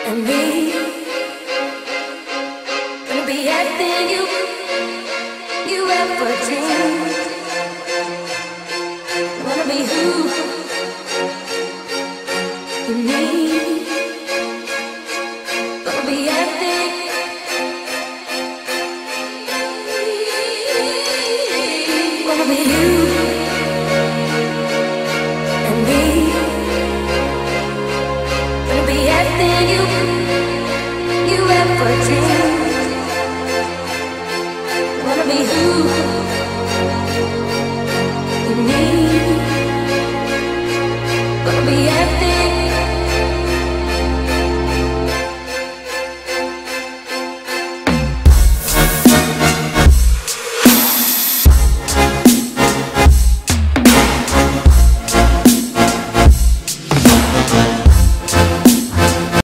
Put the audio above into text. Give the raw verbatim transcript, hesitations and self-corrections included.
and me. Gonna be everything you, you ever dreamed. Wanna be who you need. Gonna be everything. Gonna be you and me. Gonna be everything you, you ever dreamed.